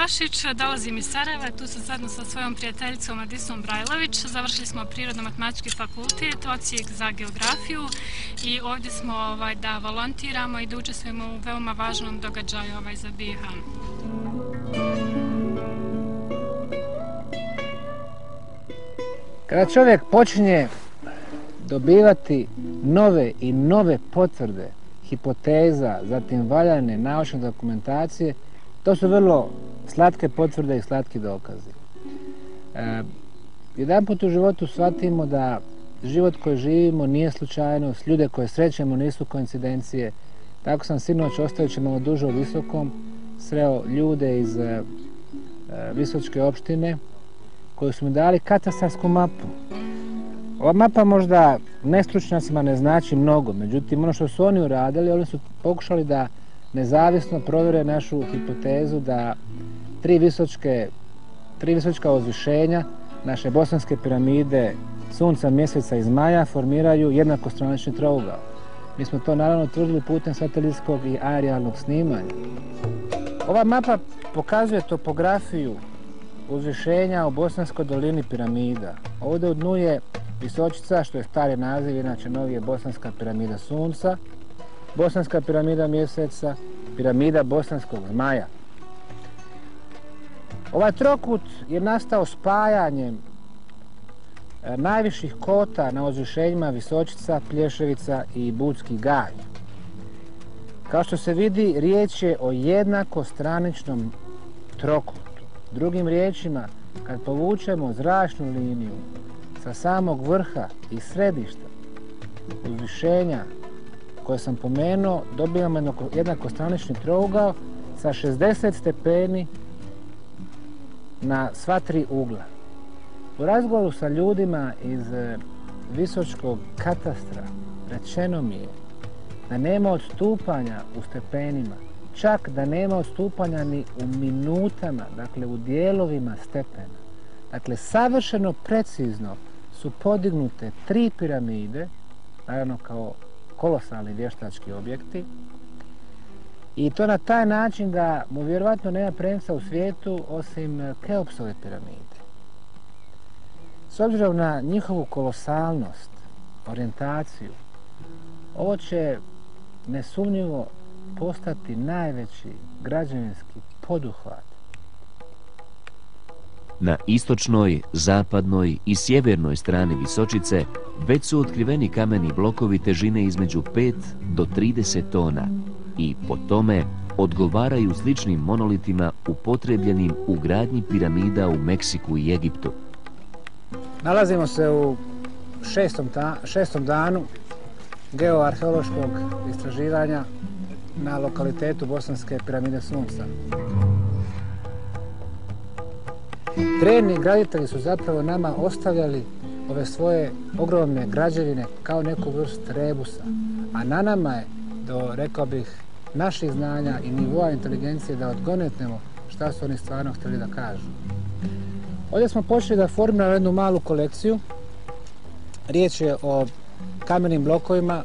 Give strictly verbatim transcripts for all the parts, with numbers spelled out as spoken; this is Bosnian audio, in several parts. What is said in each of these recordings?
Milošić, dolazim iz Sarajeva, tu sam zajedno sa svojom prijateljicom Adisom Brajlović. Završili smo Prirodno-matematički fakultet, odsjek za geografiju i ovdje smo ovaj, da volontiramo i da učestvujemo u veoma važnom događaju ovaj, za B i H. Kada čovjek počinje dobivati nove i nove potvrde, hipoteza, zatim valjane naučne dokumentacije, to su vrlo slatke potvrde i slatki dokazi. E, jedanput u životu shvatimo da život koji živimo nije slučajnost, ljude koje srećemo nisu koincidencije. Tako sam sinoć, ostajući malo duže u Visokom, sreo ljude iz e, Visočke opštine koji su mi dali katastarsku mapu. Ova mapa možda nestručnjacima ne znači mnogo, međutim ono što su oni uradili, oni su pokušali da nezavisno provjere našu hipotezu da tri visočke, tri visočka uzvišenja naše bosanske piramide Sunca, Mjeseca i Zmaja formiraju jednakostranični trougao. Mi smo to naravno utvrdili putem satelitskog i aerijalnog snimanja. Ova mapa pokazuje topografiju uzvišenja u Bosanskoj dolini piramida. Ovdje u dnu je Visočica, što je stari naziv, inače novi je Bosanska piramida Sunca, Bosanska piramida Mjeseca, piramida Bosanskog Zmaja. Ovaj trokut je nastao spajanjem najviših kota na uzvišenjima Visočica, Plješevica i Budski Gaj. Kao što se vidi, riječ je o jednakostraničnom trokutu. Drugim riječima, kad povučemo zračnu liniju sa samog vrha i središta uzvišenja koje sam pomenuo, dobijamo jednakostranični trougao sa šezdeset stepeni na sva tri ugla. U razgovoru sa ljudima iz Visočkog katastra rečeno mi je da nema odstupanja u stepenima, čak da nema odstupanja ni u minutama, dakle u dijelovima stepena. Dakle, savršeno precizno su podignute tri piramide, naravno kao kolosalni vještački objekti, i to na taj način da mu vjerovatno nema premca u svijetu osim Keopsove piramide. S obzirom na njihovu kolosalnost, orijentaciju, ovo će nesumnjivo postati najveći građevinski poduhvat. Na istočnoj, zapadnoj i sjevernoj strani Visočice već su otkriveni kameni blokovi težine između pet do trideset tona i po tome odgovaraju sličnim monolitima upotrebljenim u gradnji piramida u Meksiku i Egiptu. Nalazimo se u šestom, ta, šestom danu geoarheološkog istraživanja na lokalitetu Bosanske piramide Sunca. Drevni graditelji su zapravo nama ostavljali ove svoje ogromne građevine kao neku vrst rebusa, a na nama je do, rekao bih, naših znanja i nivoa inteligencije da odgonetnemo šta su oni stvarno htjeli da kažu. Ovdje smo počeli da formiramo jednu malu kolekciju. Riječ je o kamenim blokovima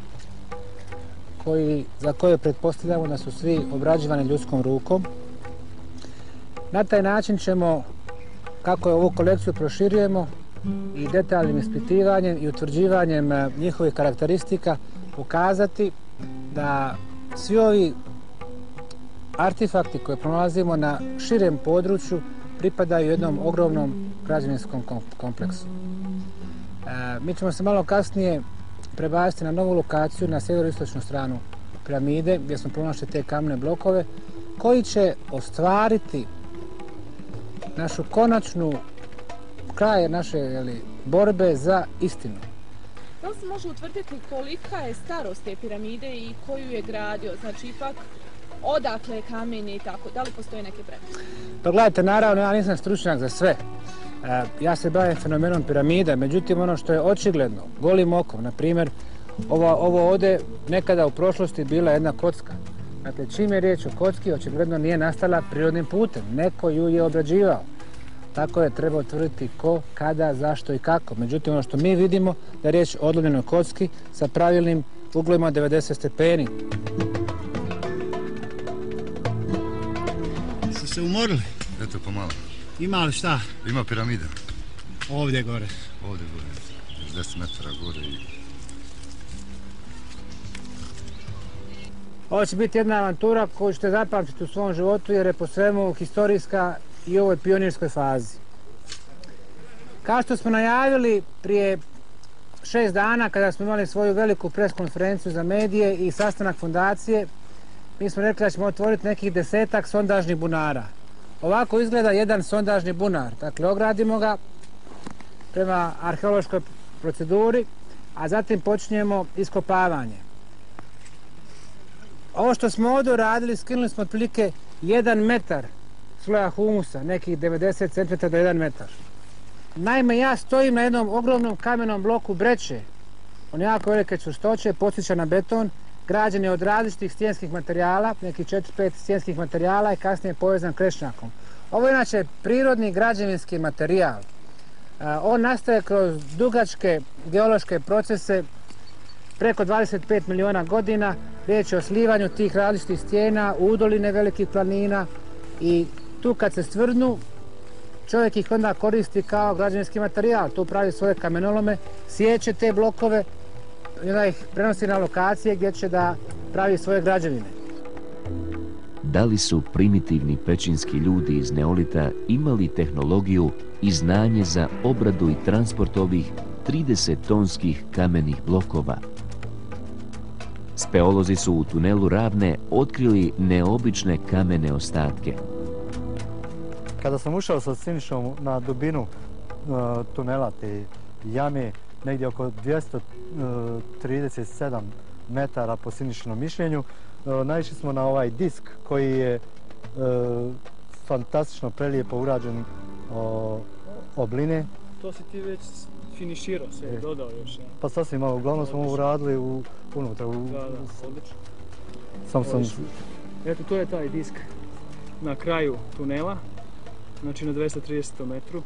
koji, za koje pretpostavljamo da su svi obrađivani ljudskom rukom. Na taj način ćemo, kako je ovu kolekciju proširujemo, i detaljnim ispitivanjem i utvrđivanjem njihovih karakteristika pokazati da svi ovi artefakti koje pronalazimo na širem području pripadaju jednom ogromnom građevinskom kompleksu. E, mi ćemo se malo kasnije prebaciti na novu lokaciju na sjeveroistočnu stranu piramide gdje smo pronašli te kamene blokove koji će ostvariti našu konačnu kraj naše jeli, borbe za istinu. Da li se može utvrditi kolika je starost te piramide i koju je gradio? Znači, ipak odakle je kamen i tako? Da li postoje neke pretpostavke? Pa gledajte, naravno, ja nisam stručnjak za sve. E, ja se bavim fenomenom piramida, međutim, ono što je očigledno, golim okom, na primjer, ovo, ovo ovdje nekada u prošlosti bila jedna kocka. Dakle, čim je riječ o kocki, očigledno nije nastala prirodnim putem. Neko ju je obrađivao. Tako je treba utvrditi ko, kada, zašto i kako. Međutim, ono što mi vidimo da je riječ o odlomljenoj kocki sa pravilnim uglovima od devedeset stepeni. se umorili? Eto pomalo. Ima li šta? Ima piramida. Ovdje gore? Ovdje gore. deset metara gore i... Ovo će biti jedna avantura koju ćete zapamtiti u svom životu jer je po svemu historijska i u ovoj pionirskoj fazi. Kao što smo najavili prije šest dana kada smo imali svoju veliku pres konferenciju za medije i sastanak fondacije, mi smo rekli da ćemo otvoriti nekih desetak sondažnih bunara. Ovako izgleda jedan sondažni bunar. Dakle, ogradimo ga prema arheološkoj proceduri, a zatim počinjemo iskopavanje. Ovo što smo ovdje uradili, skinuli smo otprilike jedan metar sloja humusa, nekih devedeset centimetara do jedan metar. Naime, ja stojim na jednom ogromnom kamenom bloku breće, on jako velike čvrstoće, podsjeća na beton, građen je od različitih stijenskih materijala, nekih četiri pet stijenskih materijala i kasnije povezan krešnjakom. Ovo je inače prirodni građevinski materijal. On nastaje kroz dugačke geološke procese preko dvadeset pet miliona godina. Riječ je o slivanju tih različitih stijena, udoline velikih planina i tu kad se stvrdnu, čovjek ih onda koristi kao građevinski materijal. Tu pravi svoje kamenolome, siječe te blokove i onda ih prenosi na lokacije gdje će da pravi svoje građevine. Da li su primitivni pećinski ljudi iz neolita imali tehnologiju i znanje za obradu i transport ovih trideset tonskih kamenih blokova? Speolozi su u tunelu Ravne otkrili neobične kamene ostatke. Kada sam ušao sa Sinišom na dubinu uh, tunela te jame, negdje oko dvjesto trideset sedam metara po Sinišinom mišljenju, uh, naišli smo na ovaj disk koji je uh, fantastično prelijepo urađen uh, obline. To si ti već finiširao, se je dodao još. Ja. Pa sasvim malo, uglavnom smo ovo uradili u, unutra. U, da, da, odlično. Sam sam... Eto, to je taj disk na kraju tunela, znači na dvjesto tridesetom metru,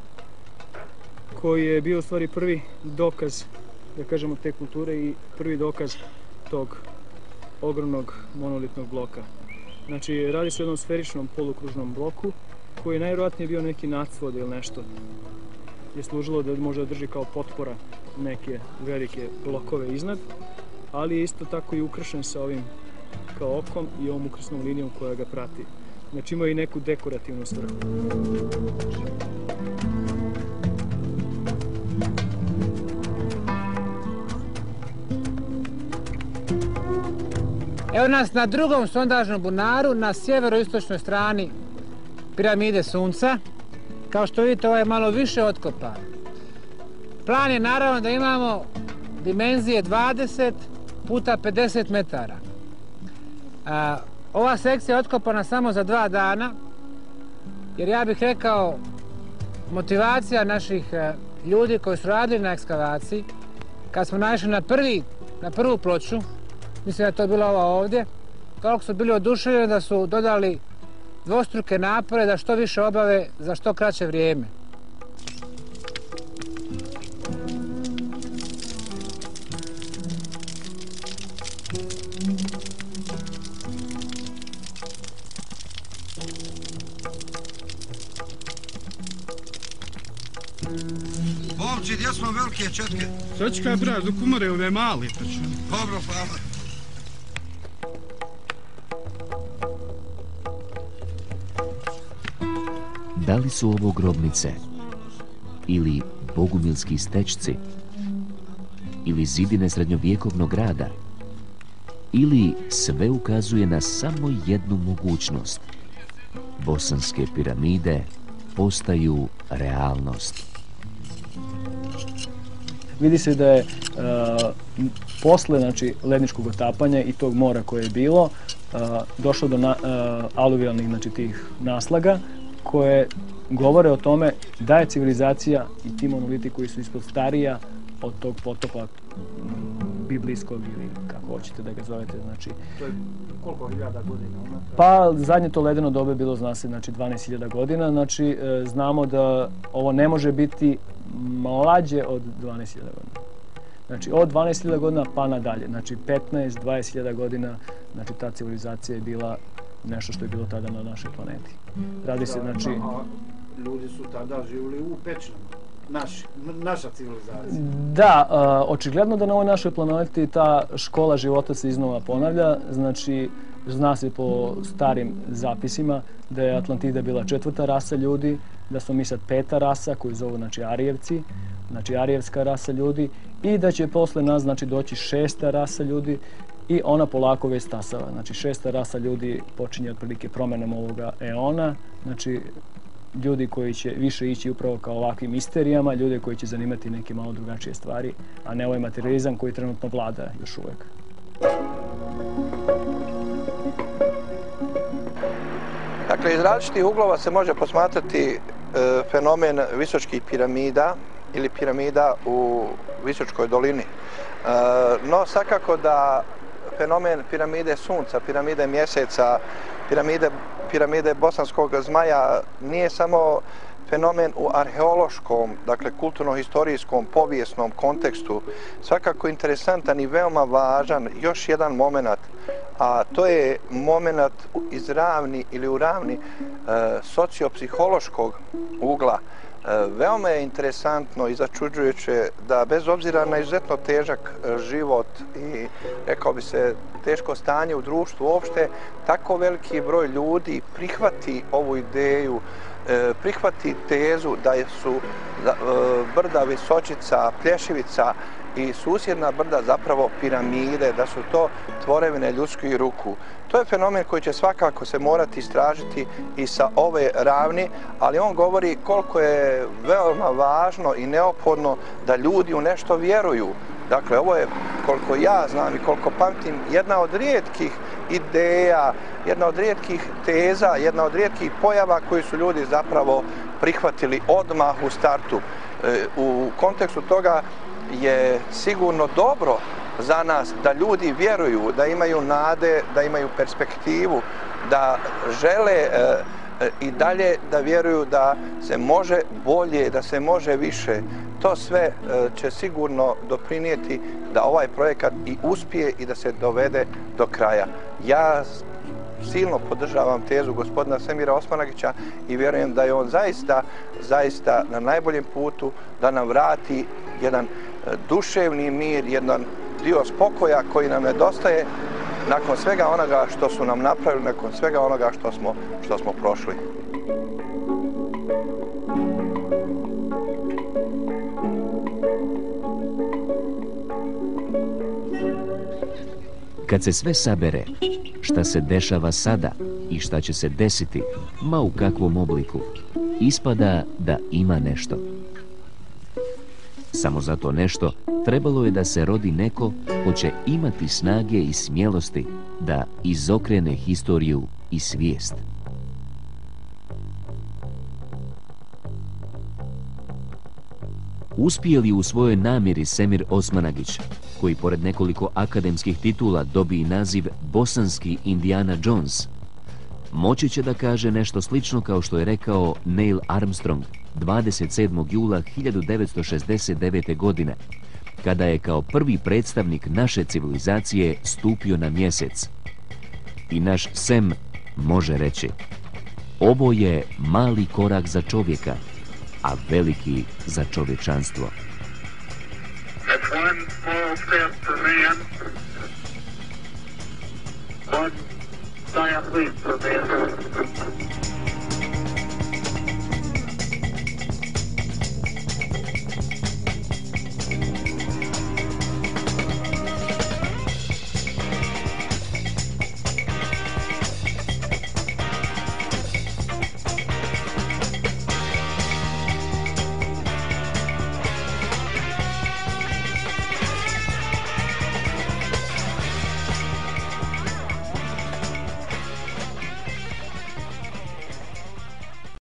koji je bio u stvari prvi dokaz, da kažemo, te kulture i prvi dokaz tog ogromnog monolitnog bloka. Znači, radi se o jednom sferičnom polukružnom bloku, koji je najvjerojatnije bio neki nacvod ili nešto. Je služilo da može drži kao potpora neke velike blokove iznad, ali je isto tako i ukršen sa ovim kao okom i ovom ukrsnom linijom koja ga prati. Znači ima i neku dekorativnu svrhu. Evo nas na drugom sondažnom bunaru, na sjeveroistočnoj strani piramide Sunca. Kao što vidite, ovo je malo više otkopan. Plan je naravno da imamo dimenzije dvadeset puta pedeset metara. A, ova sekcija je otkopana samo za dva dana, jer ja bih rekao motivacija naših a, ljudi koji su radili na ekskavaciji, kad smo naišli na, prvi, na prvu ploču, mislim da je to bila ova ovdje, toliko su bili oduševljeni da su dodali dvostruke napore da što više obave za što kraće vrijeme. Bovci, gdje smo velike četke? Čečka, brat, dok umore ove mali. Dobro, hvala. Da li su ovo grobnice? Ili bogumilski stečci? Ili zidine srednjovjekovnog grada? Ili sve ukazuje na samo jednu mogućnost? Bosanske piramide postaju realnost. Vidi se da je uh, posle, znači, ledničkog otapanja i tog mora koje je bilo, uh, došlo do na, uh, aluvijalnih, znači, tih naslaga koje govore o tome da je civilizacija i ti monoliti koji su ispod starija od tog potopa biblijskog ili kako hoćete da ga zovete, znači... To je koliko hiljada godina? Pa zadnje to ledeno dobe bilo, zna se, znači dvanaest hiljada godina, znači e, znamo da ovo ne može biti mlađe od dvanaest hiljada godina. Znači od dvanaest hiljada godina pa nadalje, znači petnaest do dvadeset hiljada godina, znači ta civilizacija je bila nešto što je bilo tada na našoj planeti. Radi se, znači... Ljudi su tada živjeli u pećinama, naši, naša civilizacija. Da, očigledno da na ovoj našoj planeti ta škola života se iznova ponavlja, znači zna se po starim zapisima da je Atlantida bila četvrta rasa ljudi, da smo mi sad peta rasa koju zovu znači Arijevci, znači Arijevska rasa ljudi i da će posle nas znači doći šesta rasa ljudi i ona polako već stasava. Znači šesta rasa ljudi počinje otprilike promenom ovoga eona, znači ljudi koji će više ići upravo kao ovakvim misterijama, ljudi koji će zanimati neke malo drugačije stvari, a ne ovaj materializam koji trenutno vlada još uvek. Dakle, iz različitih uglova se može posmatrati e, fenomen Visočkih piramida ili piramida u Visočkoj dolini. E, no, svakako da fenomen piramide Sunca, piramide Mjeseca, piramide, piramide Bosanskog zmaja nije samo fenomen u arheološkom, dakle kulturno-historijskom, povijesnom kontekstu, svakako interesantan i veoma važan još jedan moment, a to je moment iz ravni ili u ravni e, sociopsihološkog ugla. E, veoma je interesantno i začuđujuće da bez obzira na izuzetno težak život i rekao bi se teško stanje u društvu uopšte, tako veliki broj ljudi prihvati ovu ideju, e, prihvati tezu da su da, e, brda Visočica, Plješivica i susjedna brda zapravo piramide, da su to tvorevine ljudskih ruku. To je fenomen koji će svakako se morati istražiti i sa ove ravni, ali on govori koliko je veoma važno i neophodno da ljudi u nešto vjeruju. Dakle, ovo je, koliko ja znam i koliko pamtim, jedna od rijetkih ideja, jedna od rijetkih teza, jedna od rijetkih pojava koji su ljudi zapravo prihvatili odmah u startu. U kontekstu toga je sigurno dobro za nas da ljudi vjeruju, da imaju nade, da imaju perspektivu, da žele e, i dalje da vjeruju da se može bolje, da se može više. To sve e, će sigurno doprinijeti da ovaj projekat i uspije i da se dovede do kraja. Ja silno podržavam tezu gospodina Semira Osmanagića i vjerujem da je on zaista, zaista na najboljem putu da nam vrati jedan duševni mir, jedan dio spokoja koji nam nedostaje nakon svega onoga što su nam napravili, nakon svega onoga što smo, što smo prošli. Kad se sve sabere, šta se dešava sada i šta će se desiti, ma u kakvom obliku, ispada da ima nešto. Samo za to nešto trebalo je da se rodi neko ko će imati snage i smjelosti da izokrene historiju i svijest. Uspije li u svojoj namjeri Semir Osmanagić, koji pored nekoliko akademskih titula dobije naziv Bosanski Indiana Jones, moći će da kaže nešto slično kao što je rekao Neil Armstrong dvadeset sedmog jula hiljadu devetsto šezdeset devete. godine, kada je kao prvi predstavnik naše civilizacije stupio na mjesec. I naš Sem može reći: ovo je mali korak za čovjeka, a veliki za čovječanstvo. That's one small step for man, one giant leap for mankind.